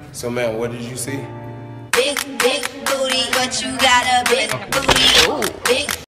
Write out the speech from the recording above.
So, man, what did you see? Big booty, but you got a big